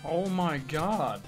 Oh my god.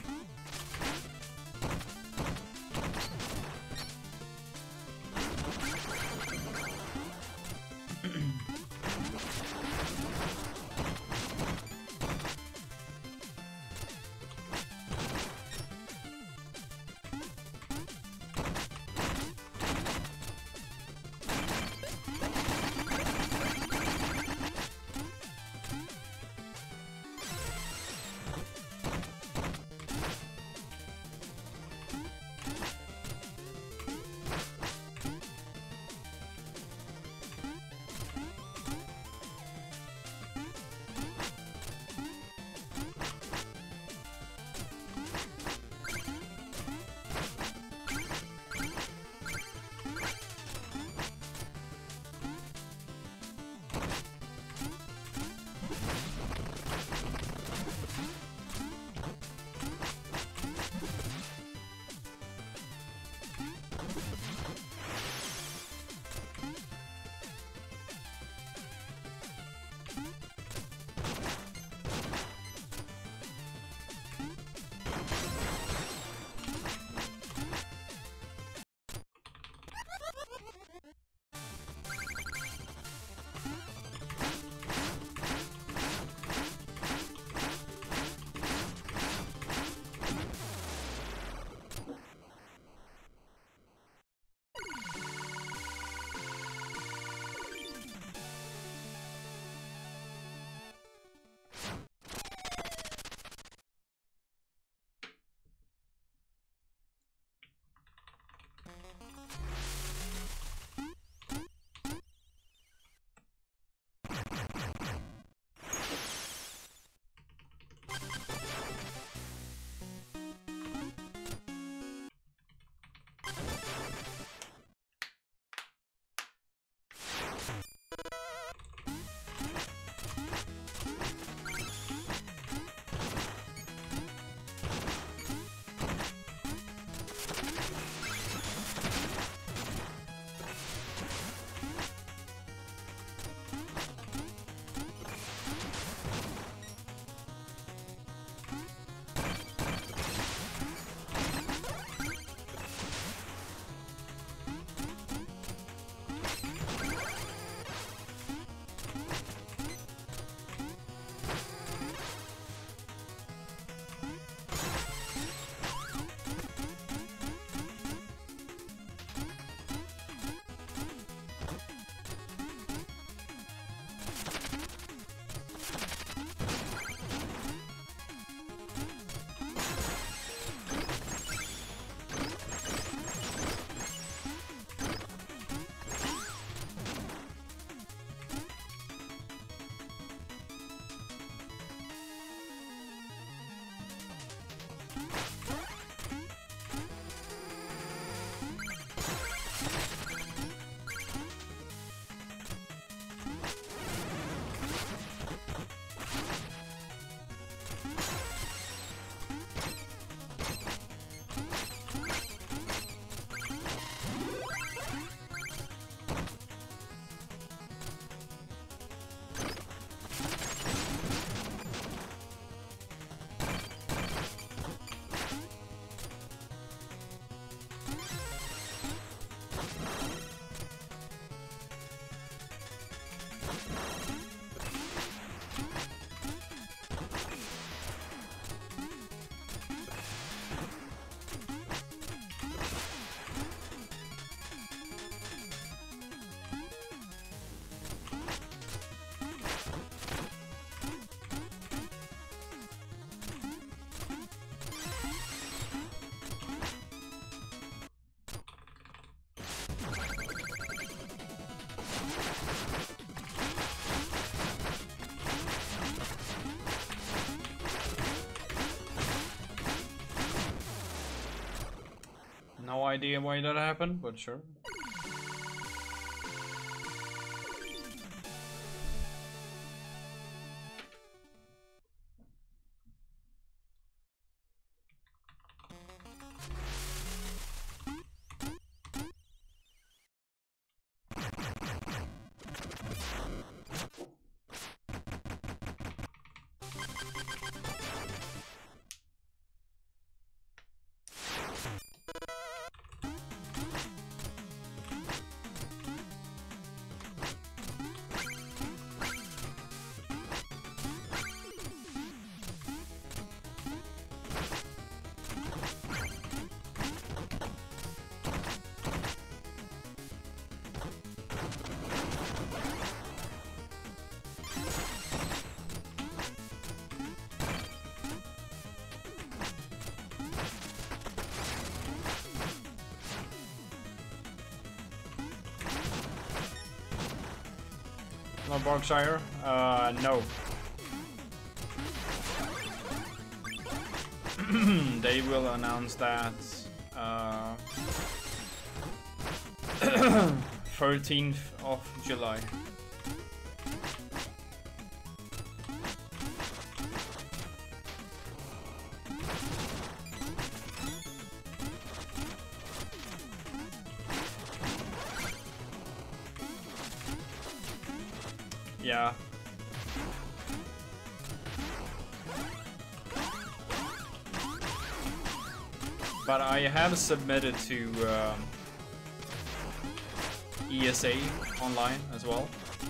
No idea why that happened, but sure. No Berkshire? No. They will announce that 13th of July. Yeah. But I have submitted to ESA online as well.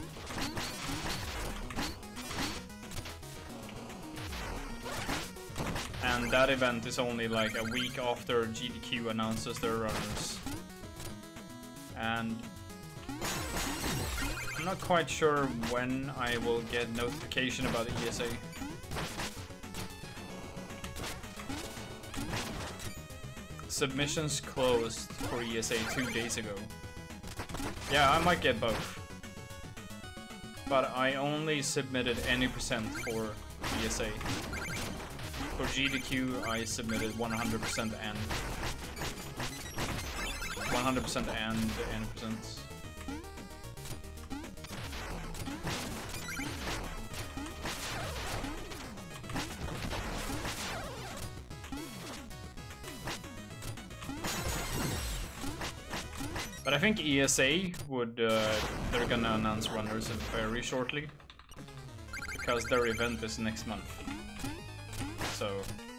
And that event is only like a week after GDQ announces their runners. And I'm not quite sure when I will get notification about ESA. Submissions closed for ESA 2 days ago. Yeah, I might get both. But I only submitted any percent for ESA. For GDQ, I submitted 100% and 100% and N%. But I think ESA would, they're gonna announce runners very shortly. Because their event is next month. So...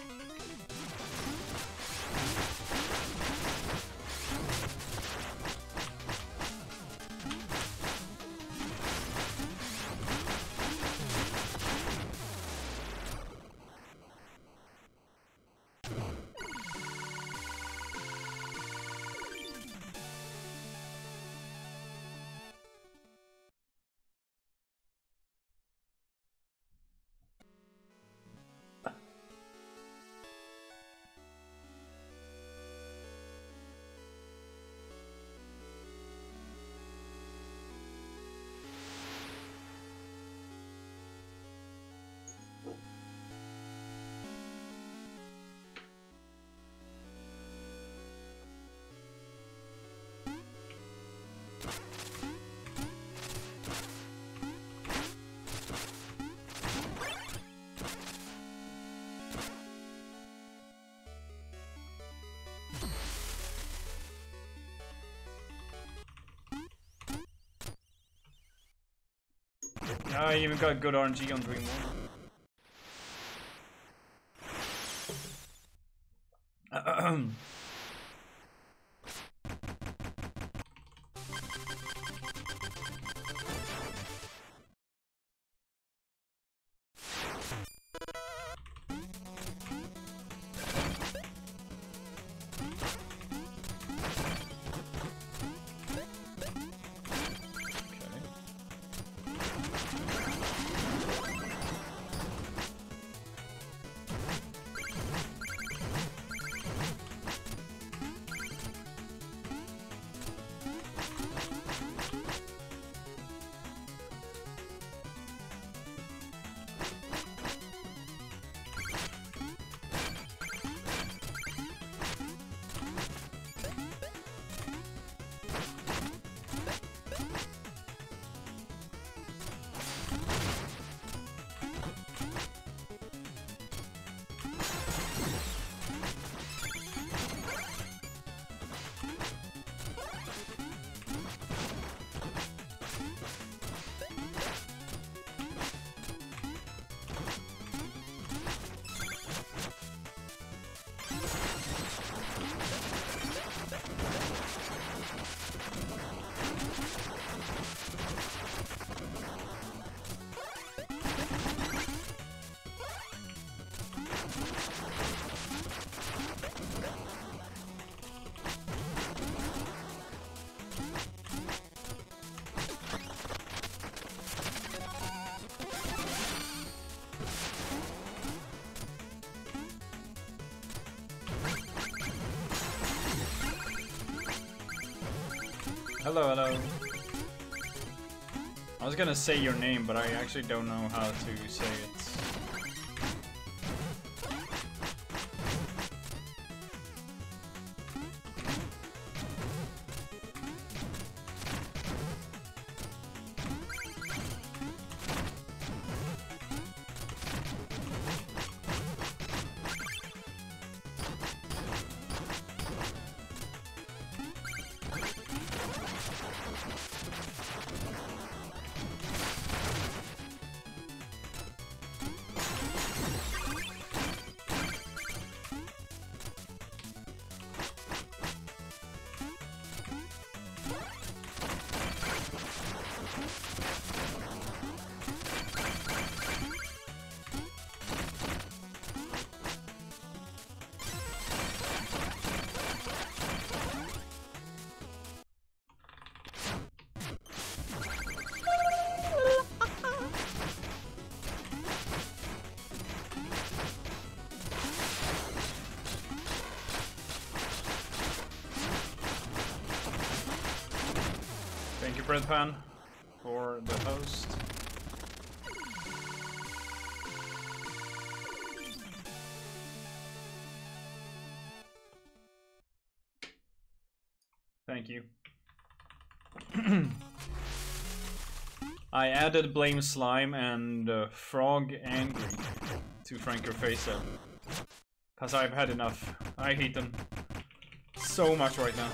I even got good RNG on Dream 1. Hello, hello. I was gonna say your name, but I actually don't know how to say it. Thank you, Breadpan, for the host. Thank you. I added Blame Slime and Frog Angry to Frank Your Face Up. Cause I've had enough. I hate them so much right now.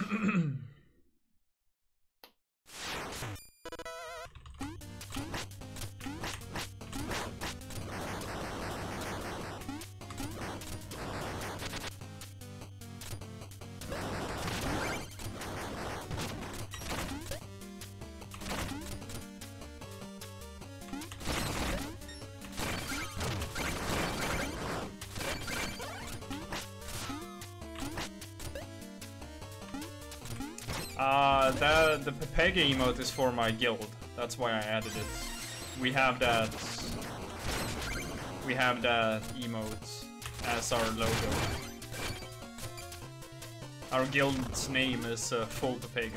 The Pepega emote is for my guild. That's why I added it. We have that emote as our logo. Our guild's name is Full Pepega.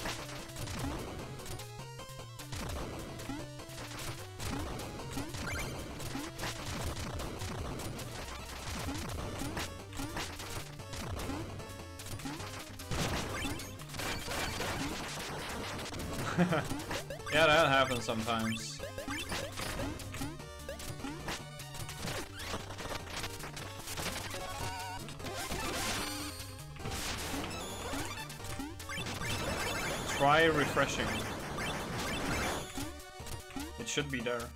Yeah, that happens sometimes. Try refreshing. It should be there.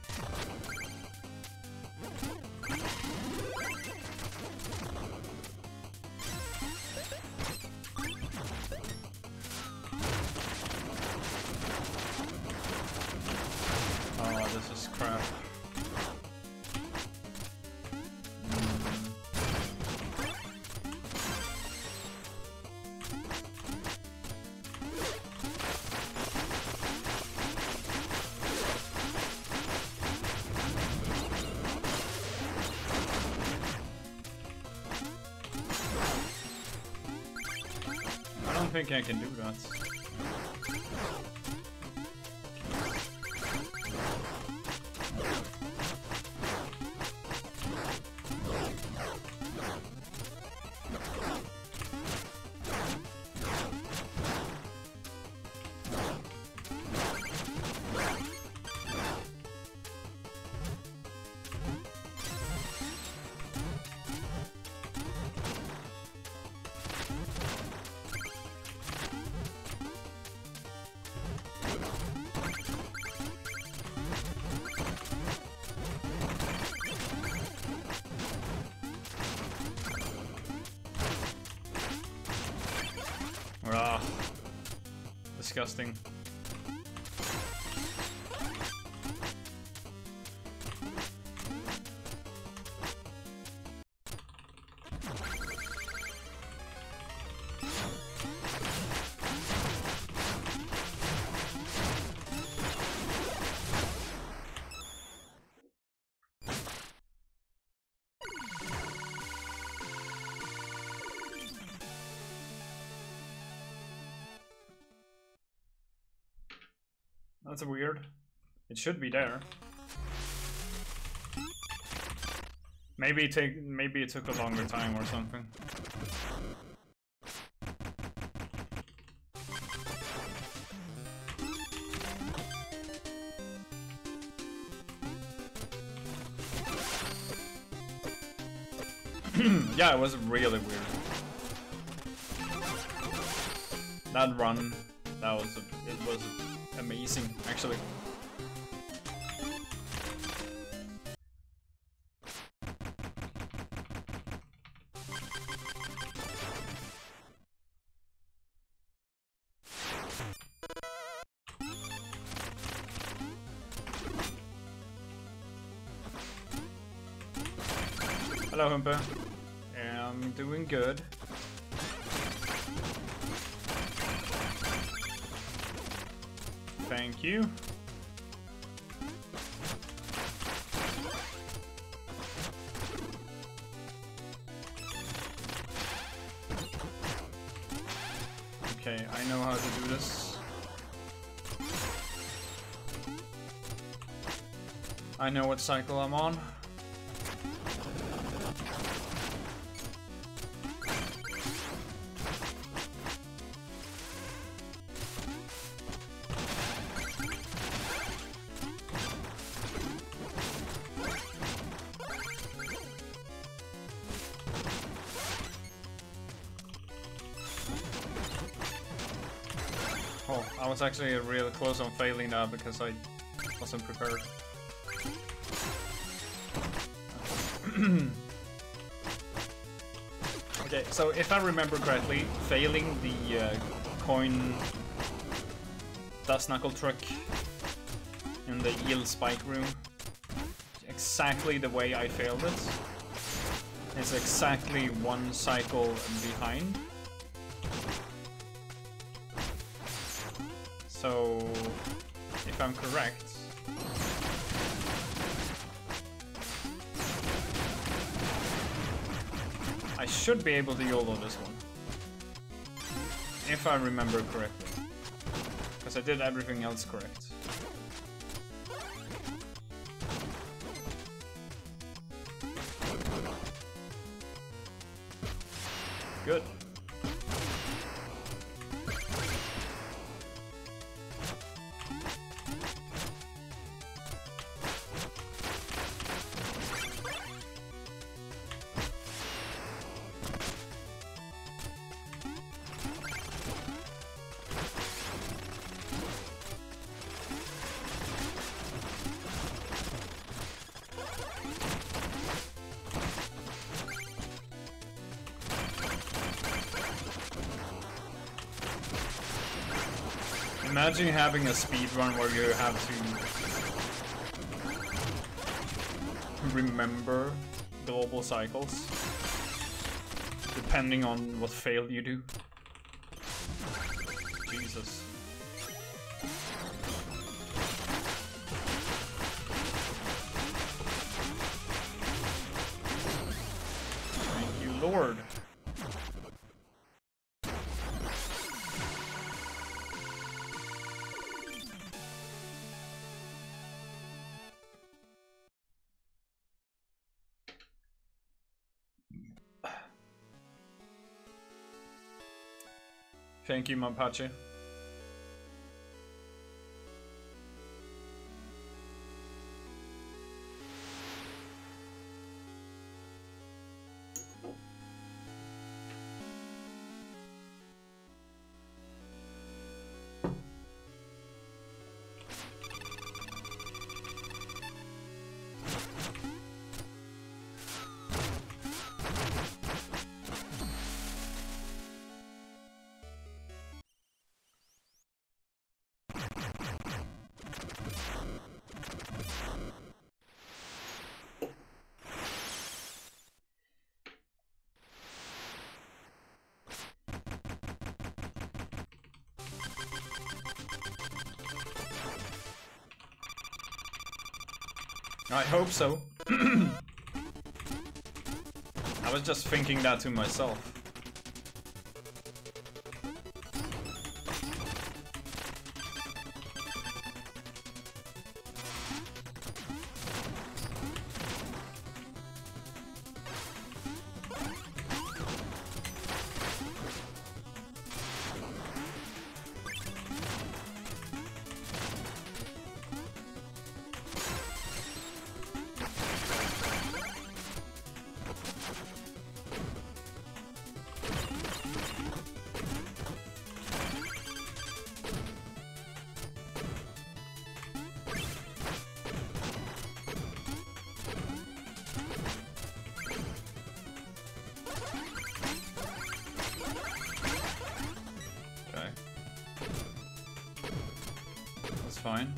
I don't think I can do that. Ah, disgusting. That's weird. It should be there. Maybe it took a longer time or something. Yeah, it was really weird. That run, it was amazing, actually. Hello, Humper. I'm doing good. Thank you. Okay, I know how to do this. I know what cycle I'm on. Oh, I was actually really close on failing that because I wasn't prepared. Okay, so if I remember correctly, failing the coin dust knuckle trick in the eel spike room, exactly the way I failed it, is exactly one cycle behind. So, if I'm correct, I should be able to YOLO this one. If I remember correctly. Because I did everything else correct. Good. Imagine having a speed run where you have to remember global cycles depending on what fail you do. Jesus. Thank you, Lord. Thank you, Mapache. I hope so. I was just thinking that to myself. That's fine.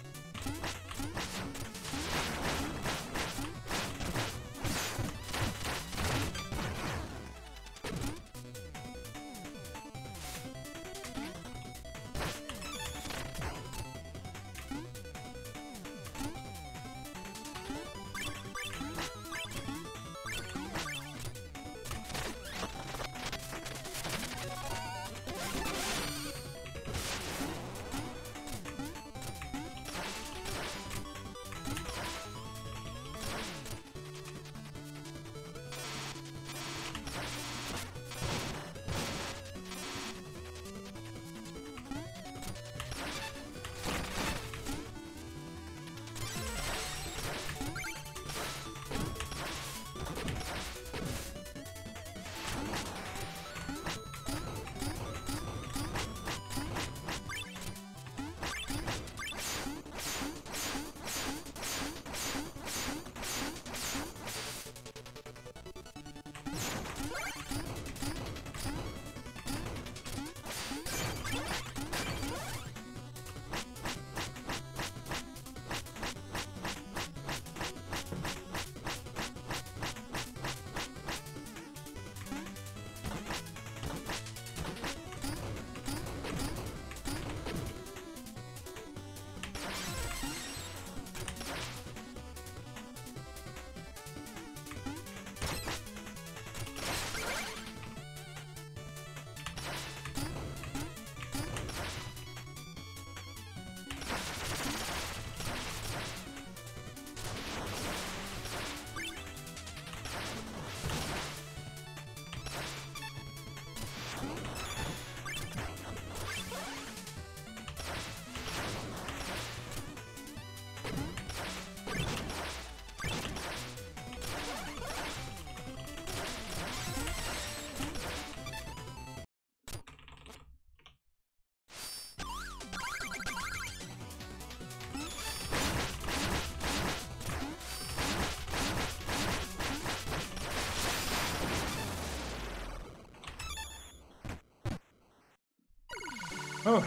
Oh,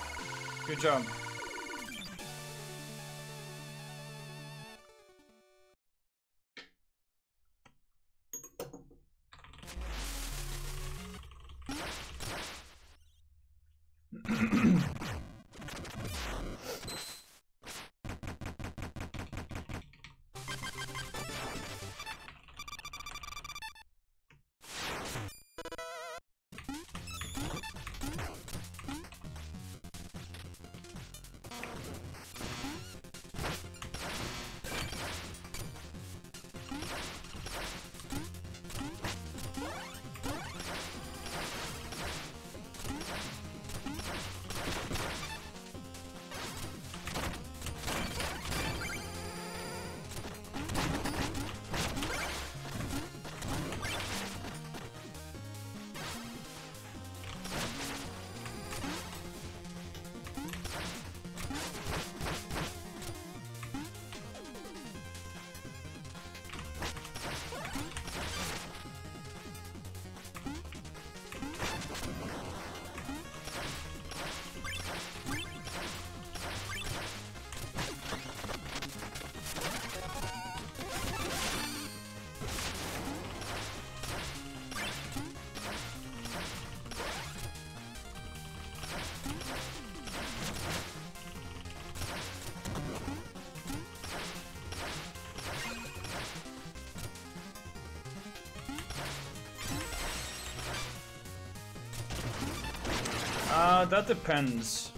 good job. That depends.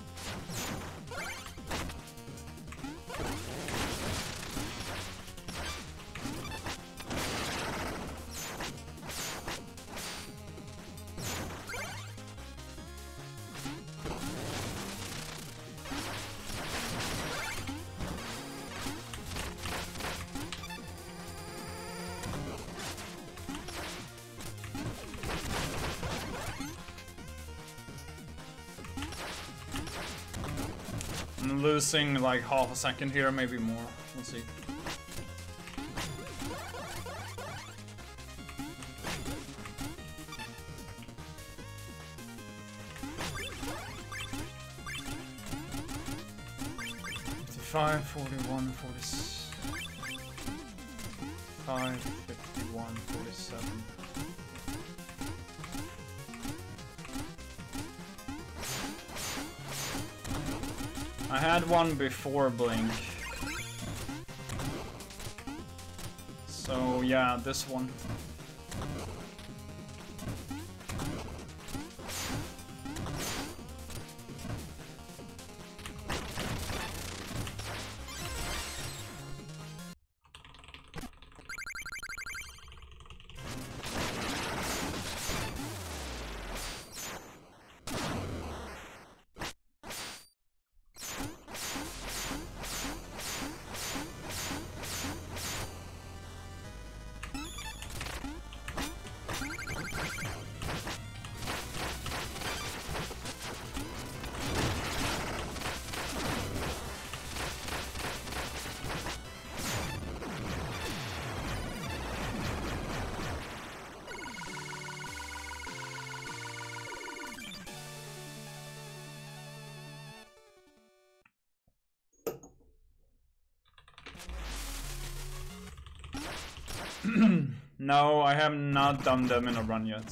I'm losing like half a second here, maybe more. We'll see. 45, 41, 45, 51, 47. I had one before Blink. So yeah, this one. No, I have not done them in a run yet.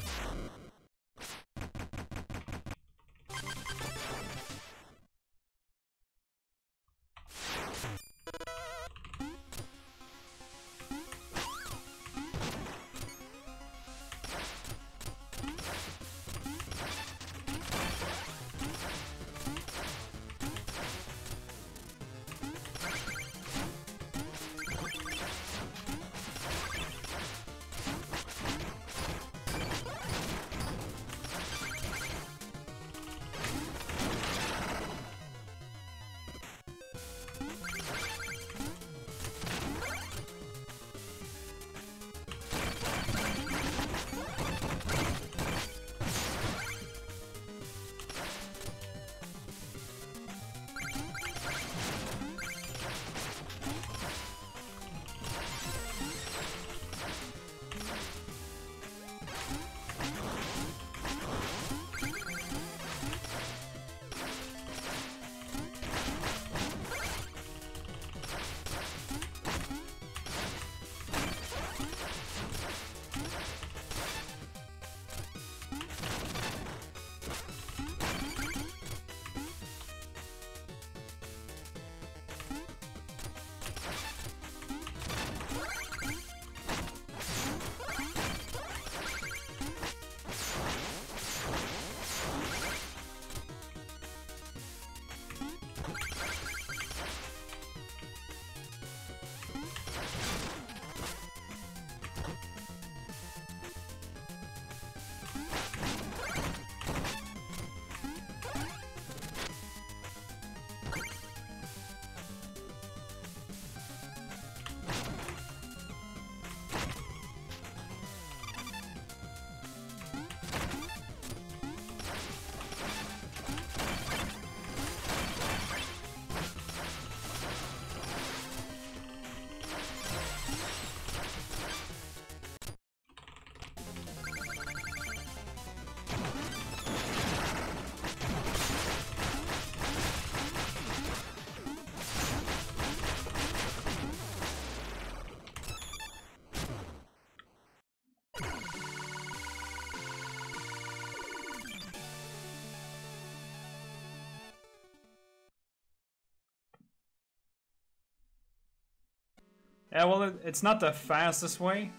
Yeah, well, it's not the fastest way.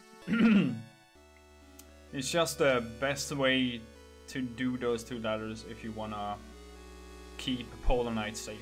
It's just the best way to do those two ladders if you wanna keep Polar Knight safe.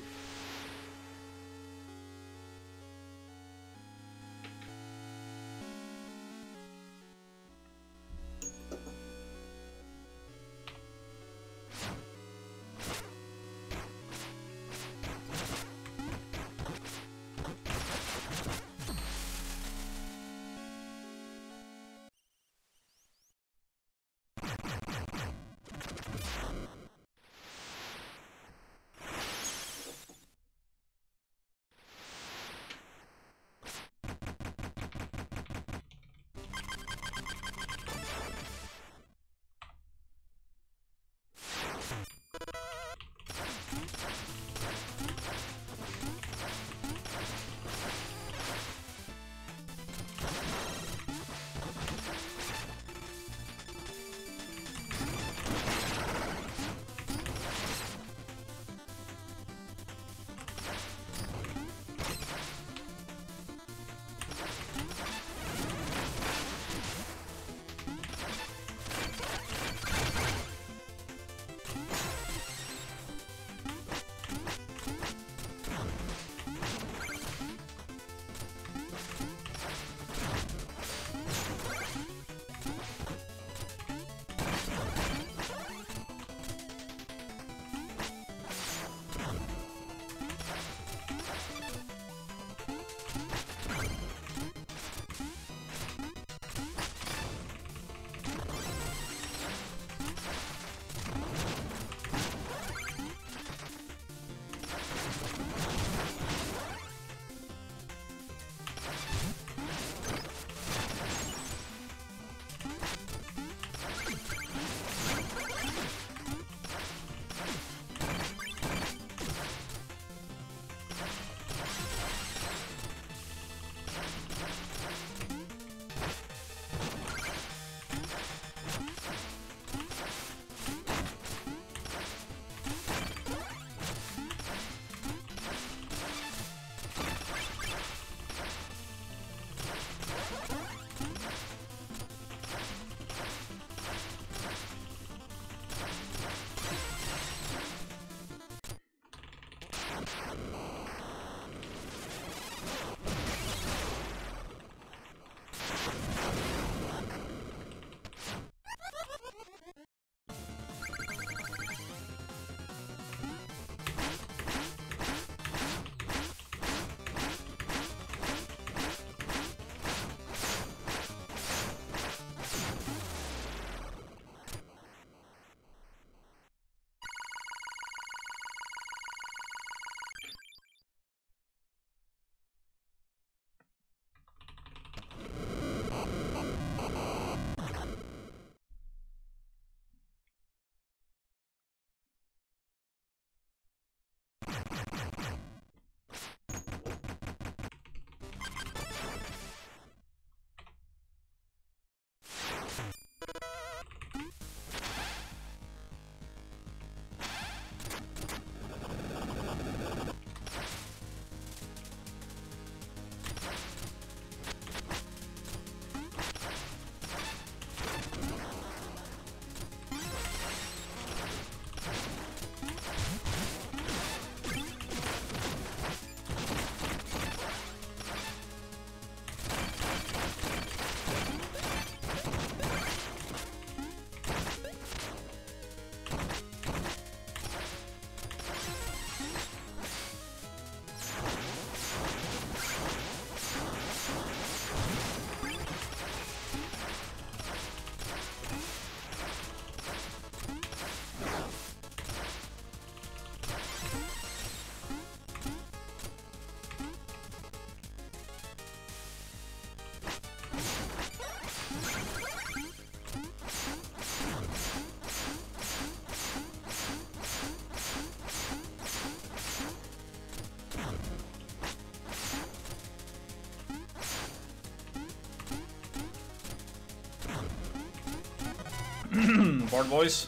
Board boys.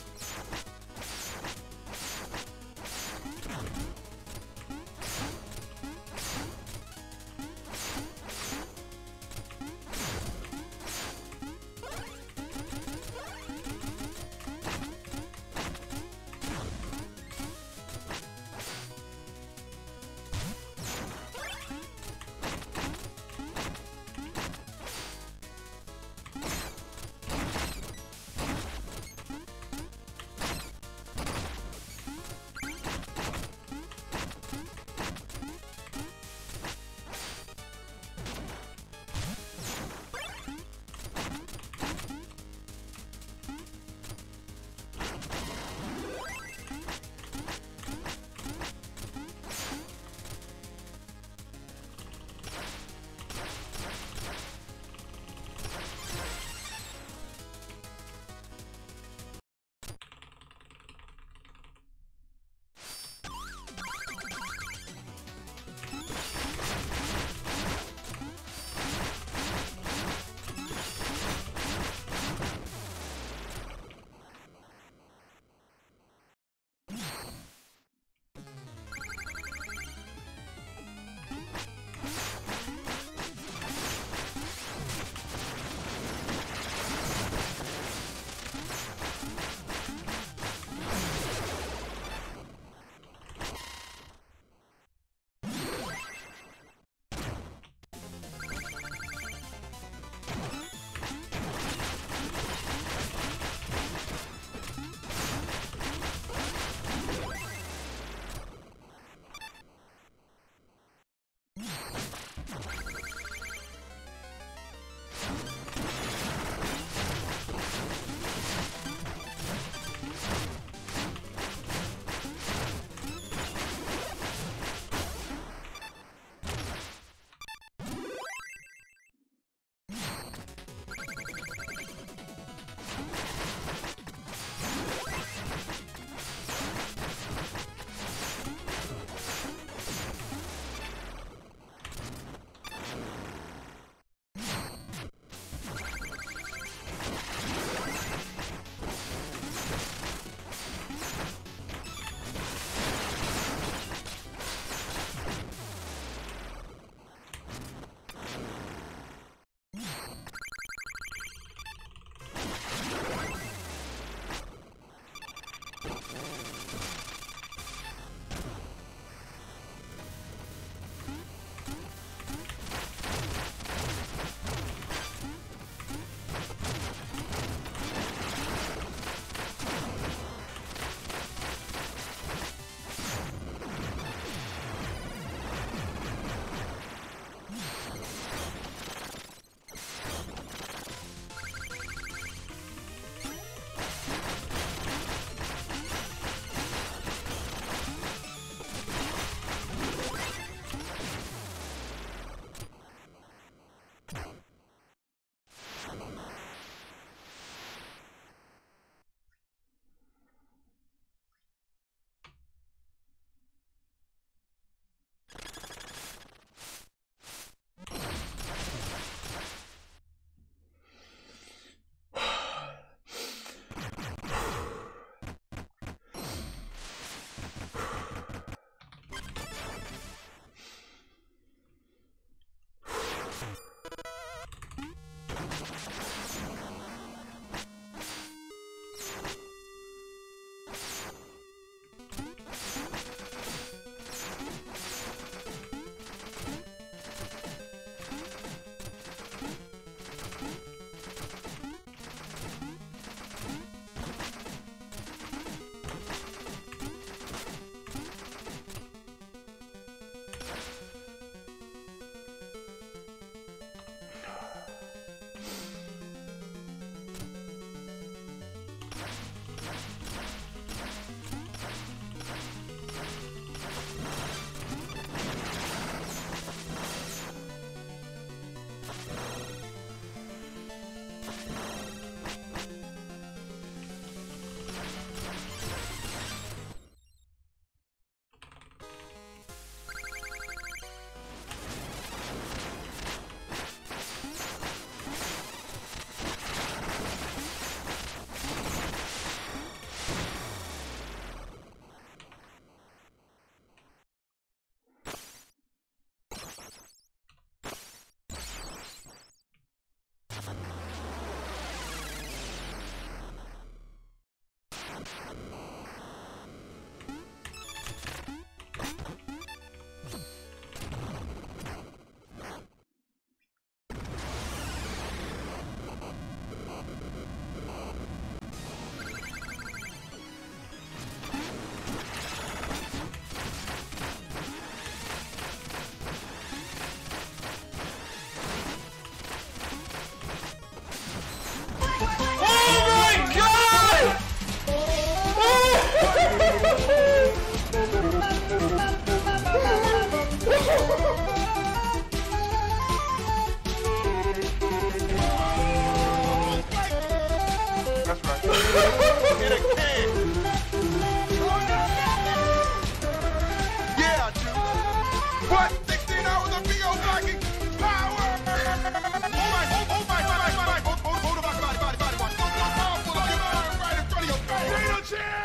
What? 16 hours of VO blocking power! Hold my body watch. So powerful, I'll give out right in front of your face. Dino Chan!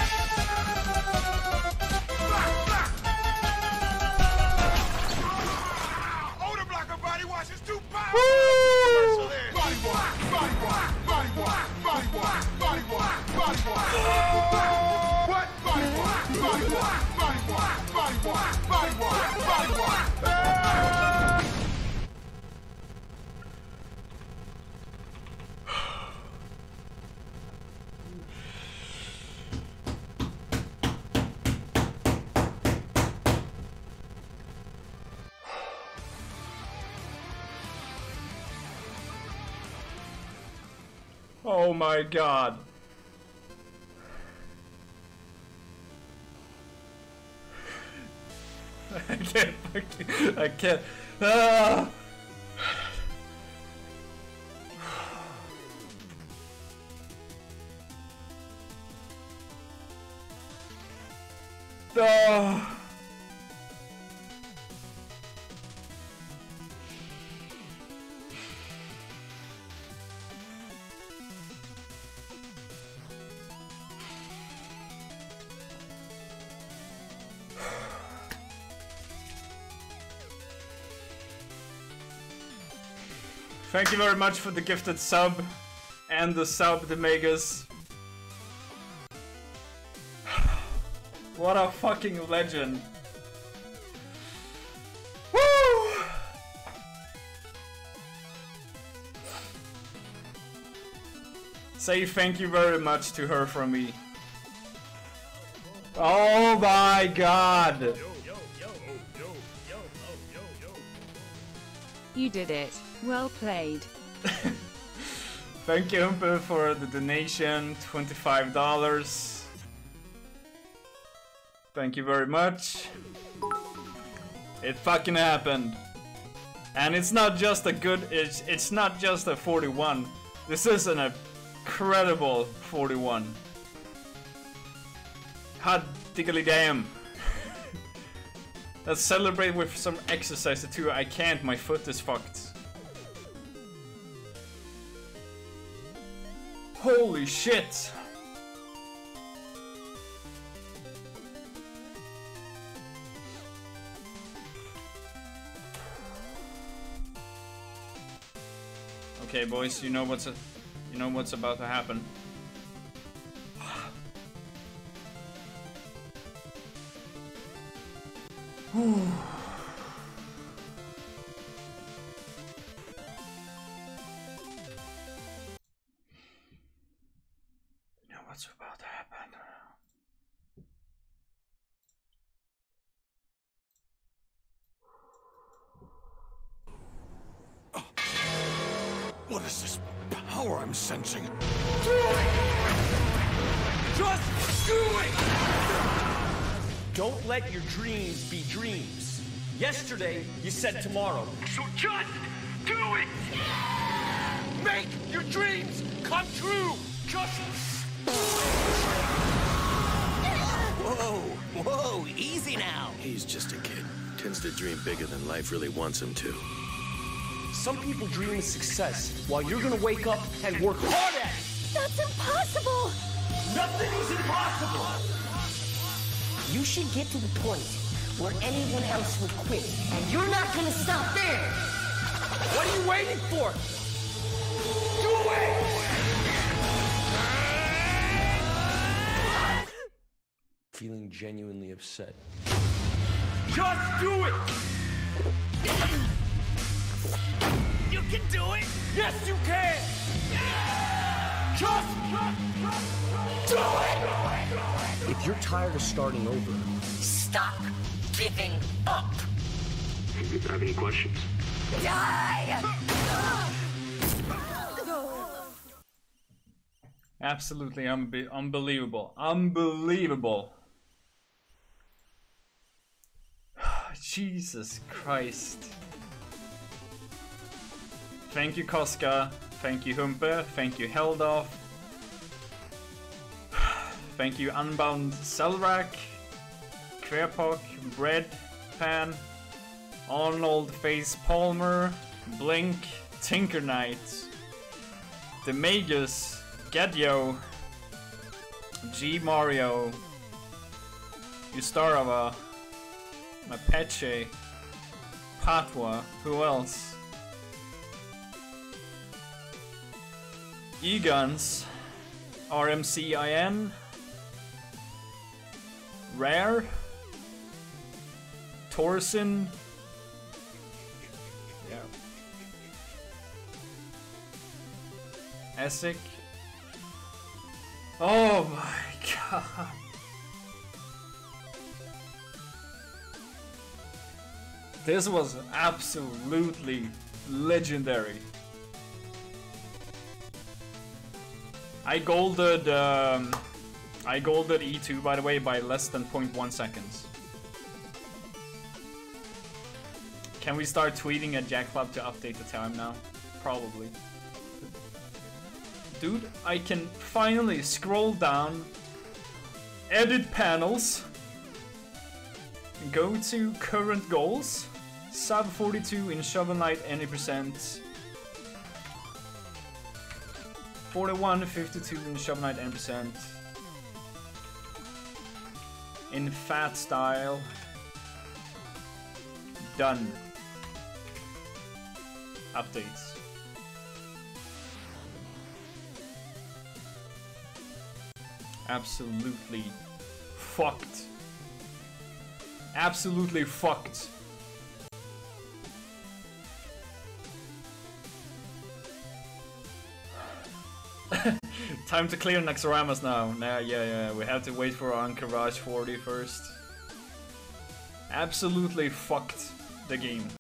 Older blocker body wash is too powerful! Body wash, body wash, body wash, body wash, body wash, body wash. What? Body wash, body wash, body wash, body wash, body wash, body wash. Oh my god. I can't fucking, I can't. Ah! Ah! Thank you very much for the gifted sub and the sub to Megas. What a fucking legend. Woo! Say thank you very much to her from me. Oh my god. You did it. Well played. Thank you, Humpe, for the donation, $25. Thank you very much. It fucking happened. And it's not just a good, it's not just a 41. This is an incredible 41. Hot diggly damn. Let's celebrate with some exercise too. I can't, my foot is fucked. Holy shit! Okay, boys, you know what's about to happen. Whew. What's about to happen? What is this power I'm sensing? Do it! Just do it! Don't let your dreams be dreams. Yesterday, you said tomorrow. So just do it! Make your dreams come true! Just Whoa, easy now. He's just a kid. Tends to dream bigger than life really wants him to. some people dream of success while you're gonna wake up and work hard at it. That's impossible! Nothing is impossible! You should get to the point where anyone else would quit, and you're not gonna stop there! What are you waiting for? Do it! Feeling genuinely upset. Just do it! You can do it! Yes, you can! Just do it! If you're tired of starting over, Stop giving up! Have any questions? Die! Absolutely unbelievable. Unbelievable. Jesus Christ. Thank you, Koska. Thank you, Humpe. Thank you, Heldoff. Thank you, Unbound Selrak, Querpok, Bread Fan, Arnold Face Palmer, Blink, Tinker Knight, The Magus, Gedyo, G Mario, Ustarava, Mapeche, Patwa, who else? E-Guns, RMCIN, Rare, Torsen, yeah, Essek. Oh my god. This was absolutely legendary. I golded E2 by the way by less than 0.1 seconds. Can we start tweeting at Jack Club to update the time now? Probably. Dude, I can finally scroll down, edit panels, go to current goals, sub 42 in Shovel Knight any percent, 41.52 in Shovel Knight any percent, in fat style, done. Updates. Absolutely fucked. Absolutely fucked. Time to clear Naxxramas now. Nah, yeah, we have to wait for our Encourage 40 first. Absolutely fucked the game.